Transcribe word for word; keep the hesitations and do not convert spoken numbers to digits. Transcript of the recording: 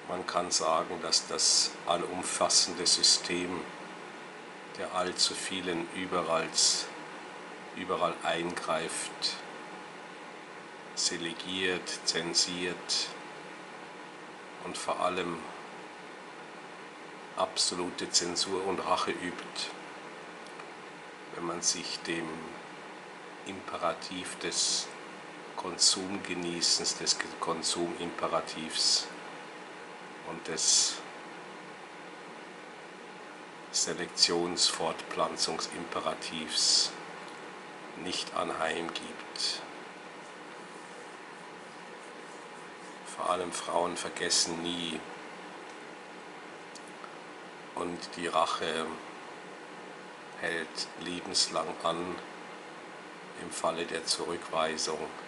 Man kann sagen, dass das allumfassende System der allzu vielen Überalls, überall eingreift, selegiert, zensiert und vor allem absolute Zensur und Rache übt, wenn man sich dem Imperativ des Konsumgenießens, des Konsumimperatives und des Selektionsfortpflanzungsimperatives nicht anheimgibt. Vor allem Frauen vergessen nie, und die Rache hält lebenslang an im Falle der Zurückweisung.